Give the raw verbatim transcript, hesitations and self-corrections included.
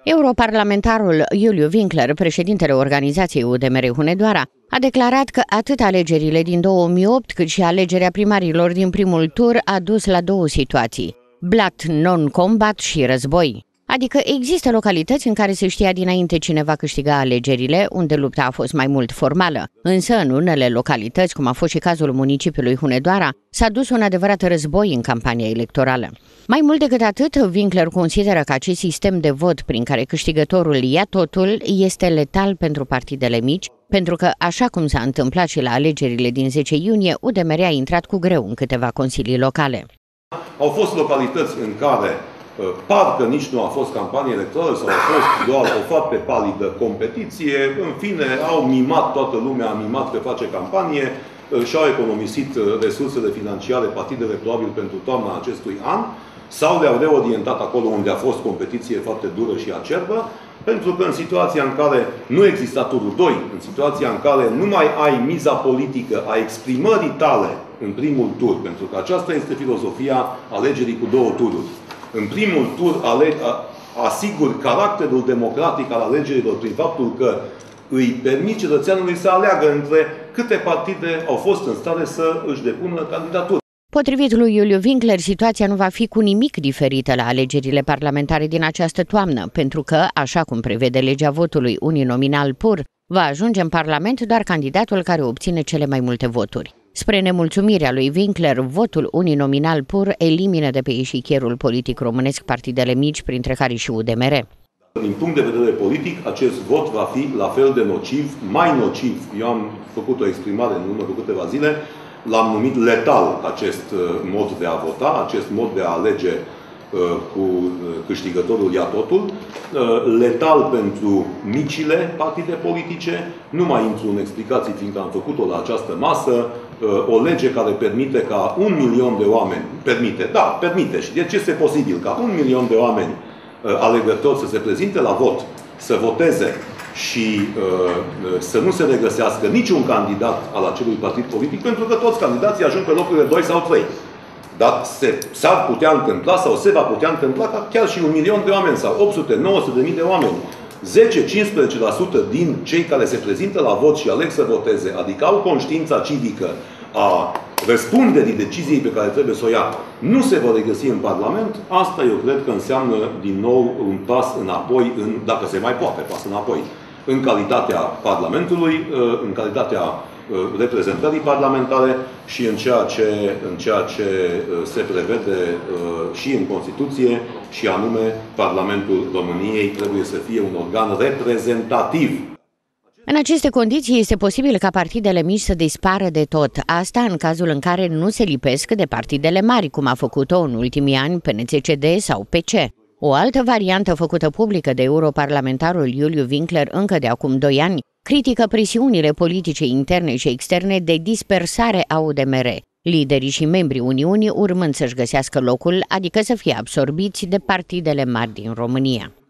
Europarlamentarul Iuliu Winkler, președintele organizației U D M R Hunedoara, a declarat că atât alegerile din două mii opt cât și alegerea primarilor din primul tur a dus la două situații: blat non-combat și război. Adică există localități în care se știa dinainte cine va câștiga alegerile, unde lupta a fost mai mult formală. Însă, în unele localități, cum a fost și cazul municipiului Hunedoara, s-a dus un adevărat război în campania electorală. Mai mult decât atât, Winkler consideră că acest sistem de vot prin care câștigătorul ia totul este letal pentru partidele mici, pentru că, așa cum s-a întâmplat și la alegerile din zece iunie, U D M R a intrat cu greu în câteva consilii locale. Au fost localități în care parcă nici nu a fost campanie electorală sau a fost doar o foarte palidă competiție. În fine, au mimat, toată lumea a mimat că face campanie și-au economisit resursele financiare partidele probabil pentru toamna acestui an sau le-au reorientat acolo unde a fost competiție foarte dură și acerbă, pentru că în situația în care nu exista turul doi, în situația în care nu mai ai miza politică a exprimării tale în primul tur, pentru că aceasta este filozofia alegerii cu două tururi. În primul tur asigur caracterul democratic al alegerilor prin faptul că îi permit cetățeanului să aleagă între câte partide au fost în stare să își depună candidatură. Potrivit lui Iuliu Winkler, situația nu va fi cu nimic diferită la alegerile parlamentare din această toamnă, pentru că, așa cum prevede legea votului uninominal pur, va ajunge în Parlament doar candidatul care obține cele mai multe voturi. Spre nemulțumirea lui Winkler, votul uninominal pur elimină de pe eșichierul politic românesc partidele mici, printre care și U D M R. Din punct de vedere politic, acest vot va fi la fel de nociv, mai nociv. Eu am făcut o exprimare în urmă cu câteva zile, l-am numit letal acest mod de a vota, acest mod de a alege cu câștigătorul ia totul, letal pentru micile partide politice. Nu mai intru în explicații, fiindcă am făcut-o la această masă, o lege care permite ca un milion de oameni, permite, da, permite, și deci este posibil ca un milion de oameni alegători să se prezinte la vot, să voteze și uh, să nu se regăsească niciun candidat al acelui partid politic, pentru că toți candidații ajung pe locurile doi sau trei. Dar s-ar putea întâmpla sau se va putea întâmpla ca chiar și un milion de oameni sau opt sute nouă sute de mii de oameni, zece-cincisprezece la sută din cei care se prezintă la vot și aleg să voteze, adică au conștiința civică a răspunderii deciziei pe care trebuie să o ia, nu se vor regăsi în Parlament, asta eu cred că înseamnă din nou un pas înapoi, în, dacă se mai poate, pas înapoi, în calitatea Parlamentului, în calitatea reprezentării parlamentare și în ceea ce, în ceea ce se prevede și în Constituție, și anume Parlamentul României trebuie să fie un organ reprezentativ. În aceste condiții este posibil ca partidele mici să dispară de tot. Asta în cazul în care nu se lipesc de partidele mari, cum a făcut-o în ultimii ani P N C C D sau P C. O altă variantă făcută publică de europarlamentarul Iuliu Winkler încă de acum doi ani critică presiunile politice interne și externe de dispersare a U D M R, liderii și membrii Uniunii urmând să-și găsească locul, adică să fie absorbiți de partidele mari din România.